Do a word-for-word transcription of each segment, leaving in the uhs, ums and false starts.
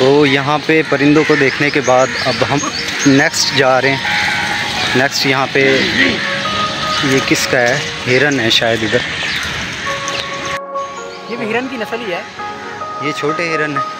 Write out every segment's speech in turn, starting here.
तो यहाँ पे परिंदों को देखने के बाद अब हम नेक्स्ट जा रहे हैं। नेक्स्ट यहाँ पे ये किसका है, हिरन है शायद इधर। ये भी हिरन की नस्ल ही है। ये छोटे हिरन है।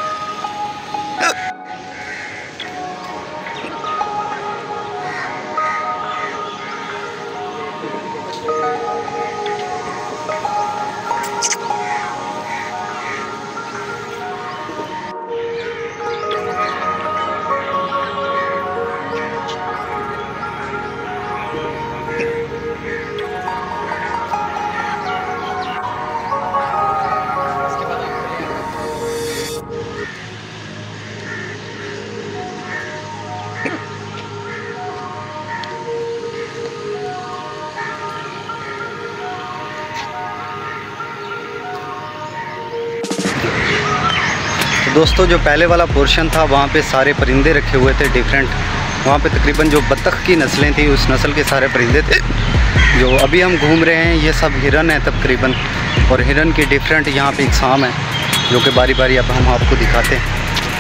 दोस्तों जो पहले वाला पोर्शन था वहाँ पे सारे परिंदे रखे हुए थे डिफरेंट। वहाँ पे तकरीबन जो बत्तख की नस्लें थी उस नस्ल के सारे परिंदे थे। जो अभी हम घूम रहे हैं ये सब हिरन है तकरीबन, और हिरन की डिफरेंट यहाँ पे इकसाम है जो कि बारी बारी अब हम आपको दिखाते हैं।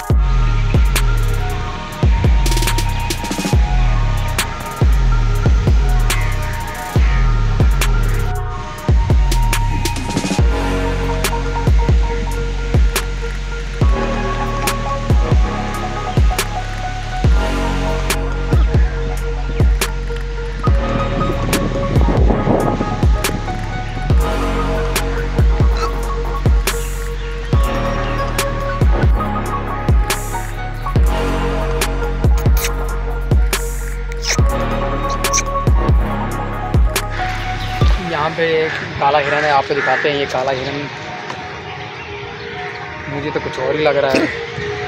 यहाँ पे एक काला हिरन है, आपको दिखाते हैं। ये काला हिरन मुझे तो कुछ और ही लग रहा है।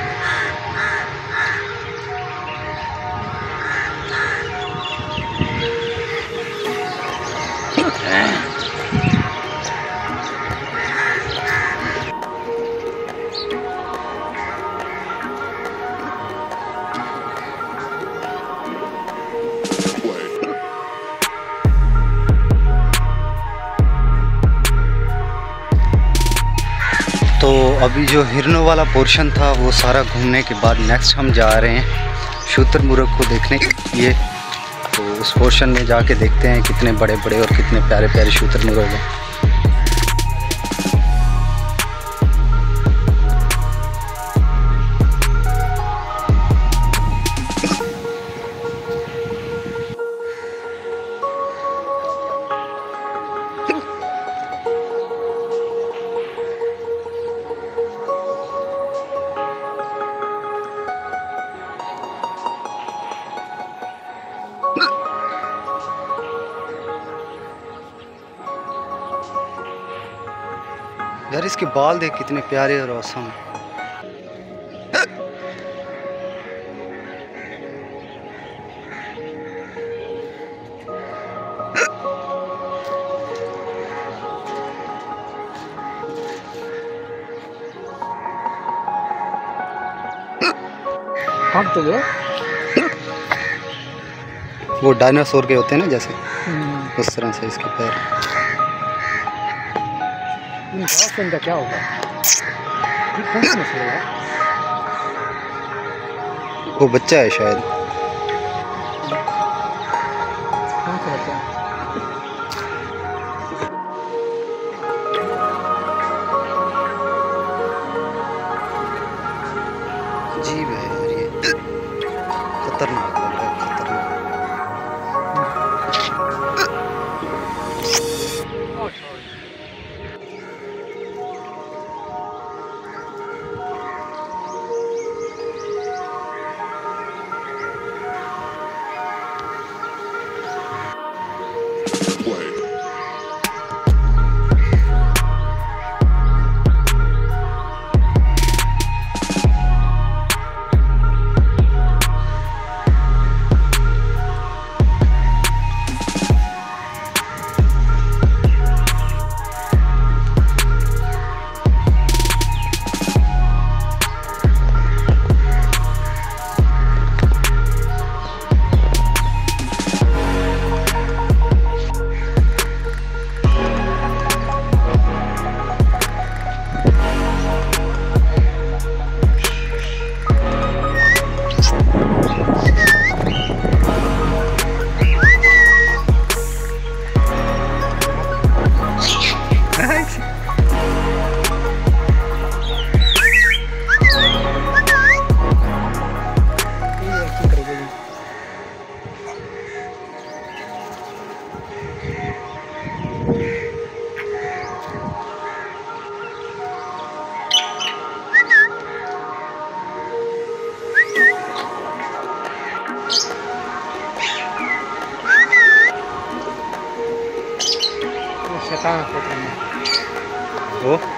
तो अभी जो हिरनों वाला पोर्शन था वो सारा घूमने के बाद नेक्स्ट हम जा रहे हैं शुतुरमुर्ग को देखने के लिए। तो उस पोर्शन में जाके देखते हैं कितने बड़े बड़े और कितने प्यारे प्यारे शुतुरमुर्ग हैं। यार इसके बाल देख कितने प्यारे और औसम हैं। हम तो जो वो डायनासोर के होते हैं ना जैसे, उस तरह से इसके पैर। इनका क्या होगा? ये कौन सी नस्ल है? वो बच्चा है शायद। कौन सा बच्चा है? अजीब है यार, ये खतरनाक लग रहा है, खतरनाक। वो